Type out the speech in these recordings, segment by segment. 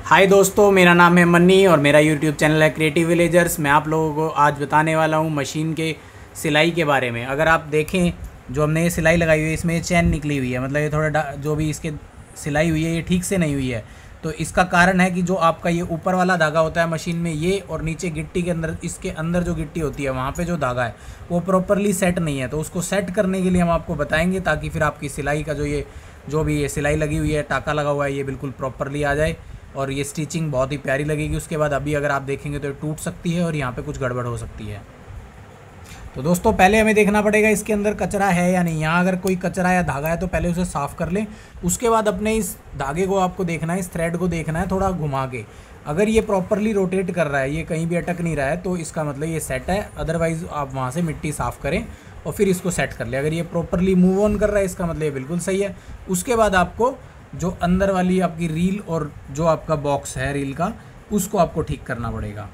हाय दोस्तों, मेरा नाम है मन्नी और मेरा यूट्यूब चैनल है क्रिएटिव विलेजर्स। मैं आप लोगों को आज बताने वाला हूँ मशीन के सिलाई के बारे में। अगर आप देखें, जो हमने ये सिलाई लगाई हुई है इसमें ये चैन निकली हुई है, मतलब ये थोड़ा जो भी इसके सिलाई हुई है ये ठीक से नहीं हुई है। तो इसका कारण है कि जो आपका ये ऊपर वाला धागा होता है मशीन में, ये और नीचे गिट्टी के अंदर, इसके अंदर जो गिट्टी होती है वहाँ पे जो धागा है वो प्रॉपरली सेट नहीं है। तो उसको सेट करने के लिए हम आपको बताएंगे, ताकि फिर आपकी सिलाई का जो भी ये सिलाई लगी हुई है, टाका लगा हुआ है, ये बिल्कुल प्रॉपरली आ जाए और ये स्टिचिंग बहुत ही प्यारी लगेगी। उसके बाद अभी अगर आप देखेंगे तो ये टूट सकती है और यहाँ पे कुछ गड़बड़ हो सकती है। तो दोस्तों पहले हमें देखना पड़ेगा इसके अंदर कचरा है या नहीं। यहाँ अगर कोई कचरा या धागा है तो पहले उसे साफ़ कर लें। उसके बाद अपने इस धागे को आपको देखना है, इस थ्रेड को देखना है थोड़ा घुमा के। अगर ये प्रॉपरली रोटेट कर रहा है, ये कहीं भी अटक नहीं रहा है, तो इसका मतलब ये सेट है। अदरवाइज़ आप वहाँ से मिट्टी साफ़ करें और फिर इसको सेट कर लें। अगर ये प्रॉपरली मूव ऑन कर रहा है, इसका मतलब ये बिल्कुल सही है। उसके बाद आपको जो अंदर वाली आपकी रील और जो आपका बॉक्स है रील का, उसको आपको ठीक करना पड़ेगा।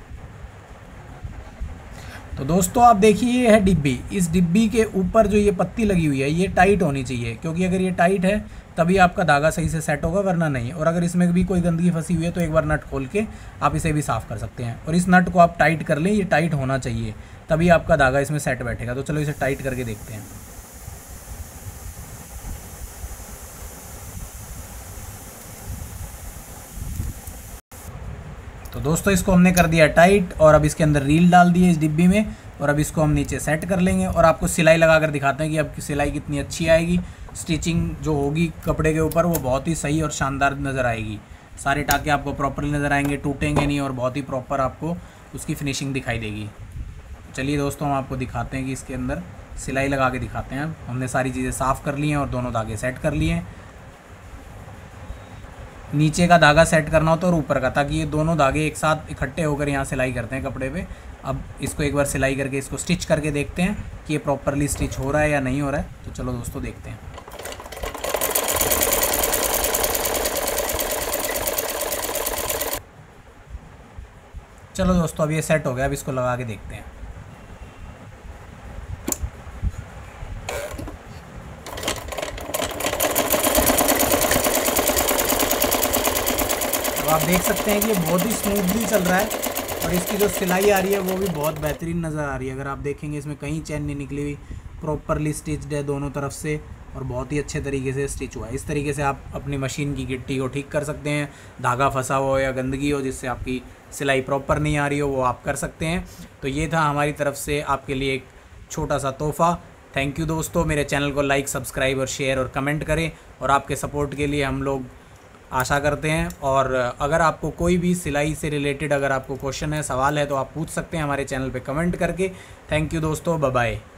तो दोस्तों आप देखिए, ये है डिब्बी। इस डिब्बी के ऊपर जो ये पत्ती लगी हुई है ये टाइट होनी चाहिए, क्योंकि अगर ये टाइट है तभी आपका धागा सही से सेट होगा, वरना नहीं। और अगर इसमें भी कोई गंदगी फंसी हुई है तो एक बार नट खोल के आप इसे भी साफ़ कर सकते हैं। और इस नट को आप टाइट कर लें, ये टाइट होना चाहिए, तभी आपका धागा इसमें सेट बैठेगा। तो चलो इसे टाइट करके देखते हैं। तो दोस्तों इसको हमने कर दिया टाइट और अब इसके अंदर रील डाल दी है इस डिब्बी में, और अब इसको हम नीचे सेट कर लेंगे और आपको सिलाई लगा कर दिखाते हैं कि अब सिलाई कितनी अच्छी आएगी। स्टिचिंग जो होगी कपड़े के ऊपर वो बहुत ही सही और शानदार नज़र आएगी। सारे टाके आपको प्रॉपरली नज़र आएंगे, टूटेंगे नहीं और बहुत ही प्रॉपर आपको उसकी फिनिशिंग दिखाई देगी। चलिए दोस्तों हम आपको दिखाते हैं कि इसके अंदर सिलाई लगा के दिखाते हैं। हमने सारी चीज़ें साफ़ कर ली हैं और दोनों धागे सेट कर लिए हैं। नीचे का धागा सेट करना होता है और ऊपर का, ताकि ये दोनों धागे एक साथ इकट्ठे होकर यहाँ सिलाई करते हैं कपड़े पे। अब इसको एक बार सिलाई करके इसको स्टिच करके देखते हैं कि ये प्रॉपरली स्टिच हो रहा है या नहीं हो रहा है। तो चलो दोस्तों देखते हैं। चलो दोस्तों अब ये सेट हो गया, अब इसको लगा के देखते हैं। तो आप देख सकते हैं कि ये बहुत ही स्मूथली चल रहा है और इसकी जो सिलाई आ रही है वो भी बहुत बेहतरीन नज़र आ रही है। अगर आप देखेंगे इसमें कहीं चैन नहीं निकली हुई, प्रॉपरली स्टिच्ड है दोनों तरफ से और बहुत ही अच्छे तरीके से स्टिच हुआ है। इस तरीके से आप अपनी मशीन की गिट्टी को ठीक कर सकते हैं। धागा फंसा हो या गंदगी हो जिससे आपकी सिलाई प्रॉपर नहीं आ रही हो, वो आप कर सकते हैं। तो ये था हमारी तरफ से आपके लिए एक छोटा सा तोहफ़ा। थैंक यू दोस्तों। मेरे चैनल को लाइक, सब्सक्राइब और शेयर और कमेंट करें, और आपके सपोर्ट के लिए हम लोग आशा करते हैं। और अगर आपको कोई भी सिलाई से रिलेटेड अगर आपको क्वेश्चन है, सवाल है, तो आप पूछ सकते हैं हमारे चैनल पे कमेंट करके। थैंक यू दोस्तों, बाय बाय।